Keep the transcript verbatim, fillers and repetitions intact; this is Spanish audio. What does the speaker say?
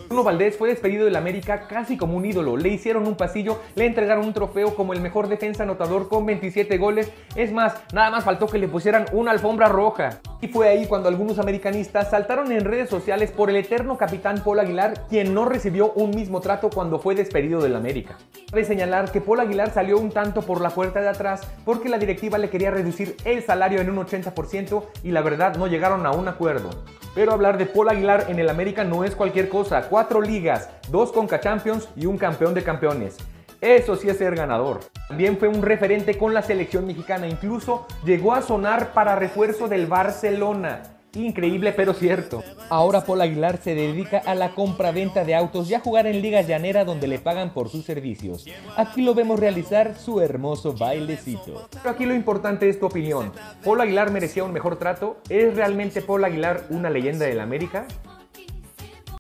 Bruno Valdés fue despedido del América casi como un ídolo. Le hicieron un pasillo, le entregaron un trofeo como el mejor defensa anotador con veintisiete goles. Es más, nada más faltó que le pusieran una alfombra roja. Y fue ahí cuando algunos americanistas saltaron en redes sociales por el eterno capitán Paul Aguilar, quien no recibió un mismo trato cuando fue despedido del América. Cabe señalar que Paul Aguilar salió un tanto por la puerta de atrás porque la directiva le quería reducir el salario en un ochenta por ciento y la verdad no llegaron a un acuerdo. Pero hablar de Paul Aguilar en el América no es cualquier cosa. Cuatro ligas, dos Conca Champions y un campeón de campeones. Eso sí es ser ganador. También fue un referente con la selección mexicana. Incluso llegó a sonar para refuerzo del Barcelona. Increíble pero cierto. Ahora Paul Aguilar se dedica a la compra-venta de autos y a jugar en ligas llaneras donde le pagan por sus servicios. Aquí lo vemos realizar su hermoso bailecito. Pero aquí lo importante es tu opinión. ¿Paul Aguilar merecía un mejor trato? ¿Es realmente Paul Aguilar una leyenda del América?